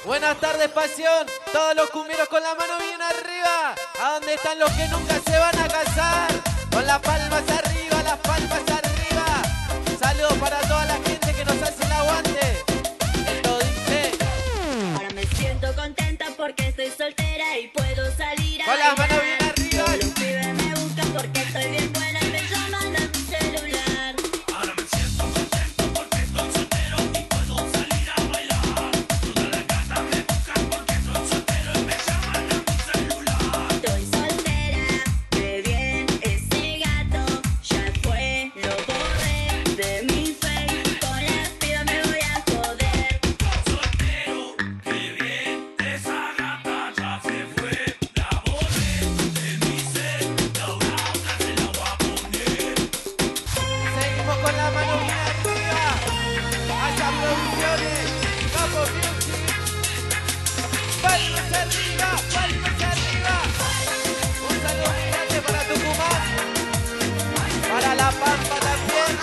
Buenas tardes, pasión. Todos los cumbieros con la mano bien arriba. ¿A dónde están los que nunca se van a casar? Con las palmas arriba, las palmas arriba. Saludos para toda la gente que nos hace el aguante. Esto dice. Ahora me siento contenta porque estoy soltera y puedo salir a con las manos bailar. bien arriba. Todos los pibes me buscan porque estoy bien buena y me llaman a mi celular. Ahora me siento contento porque estoy soltero y puedo salir a bailar. Todas las gatas me buscan porque estoy soltero y me llaman a mi celular. Estoy soltera, qué bien ese gato. Ya fue, lo borré de mi Facebook. Con las pibas me voy a joder. Soltero, qué bien, esa gata ya se fue. La borré de mi cel, ahora otra se la voy a poner. Seguimos con la mano bien arriba. Allá producciones. Capo Music. Palmas arriba, palmas arriba. Un saludo muy grande para Tucumán. Para La Pampa también.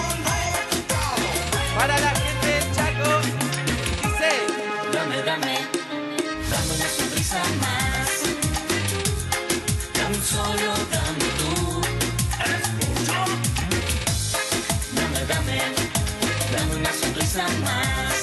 Para la gente del Chaco. Dice. Dame una sonrisa más. Dame solo, dame tú. ¿Eres mucho? Dame una sonrisa más.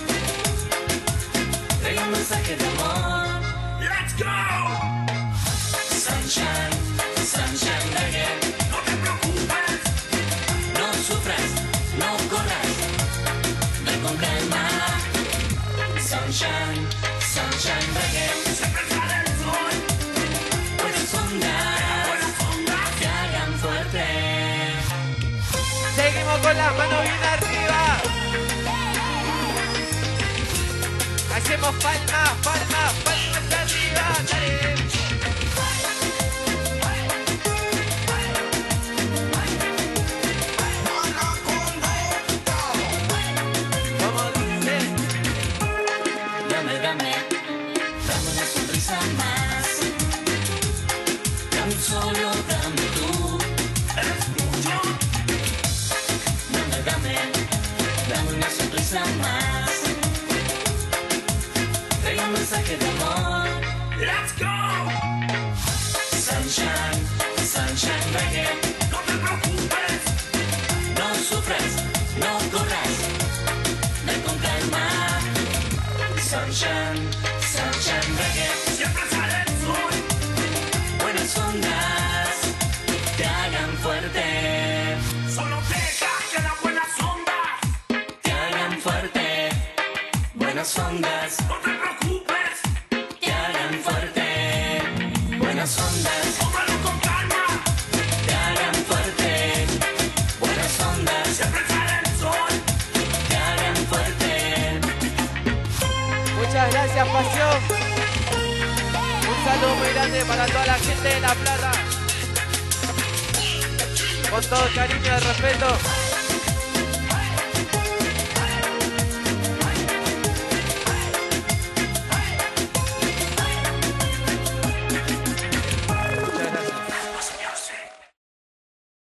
Traiga un mensaje de amor. Let's go! Sunshine, sunshine reggae. No te preocupes. No sufras, no corras. Ven con calma. Sunshine, sunshine reggae. Siempre sale el sol. Buenas ondas que hagan fuerte. Seguimos con las manos bien arriba. Hacemos palmas, palmas, palmas arriba. Dale. Como dice. Dame una sonrisa más. Dame solo, dame tú. ¿Eres mucho? Dame una sonrisa más. Traiga un mensaje de amor. Let's go! Sunshine, sunshine reggae. No te preocupes. No sufras, no corras. Ven con calma. Sunshine, sunshine reggae. Siempre sale el sol. Buenas ondas te hagan fuerte. Solo deja que las buenas ondas te hagan fuerte. Buenas ondas. No te preocupes. Te hagan fuerte. Buenas ondas. Tómalo con calma. Te hagan fuerte. Buenas ondas. Siempre sale el sol. Te hagan fuerte. Muchas gracias, pasión. Un saludo muy grande para toda la gente de La Plata. Con todo el cariño y el respeto.